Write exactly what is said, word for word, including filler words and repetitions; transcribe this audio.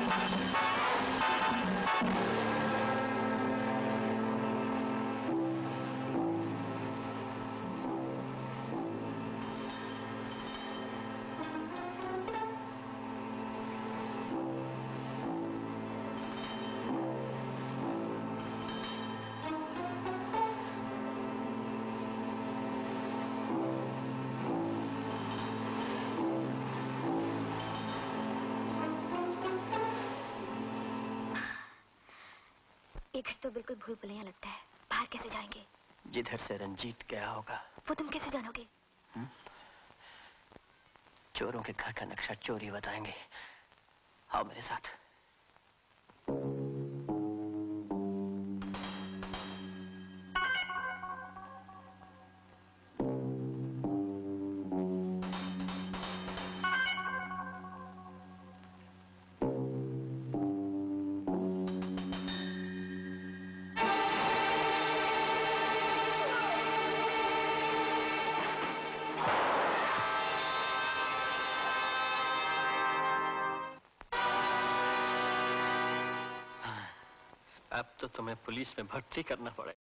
ये घर तो बिल्कुल भूल भुलैया लगता है। बाहर कैसे जाएंगे? जिधर से रंजीत गया होगा। वो तुम कैसे जानोगे? हुँ? चोरों के घर का नक्शा चोरी बताएंगे। आओ मेरे साथ। अब तो तुम्हें पुलिस में भर्ती करना पड़ेगा।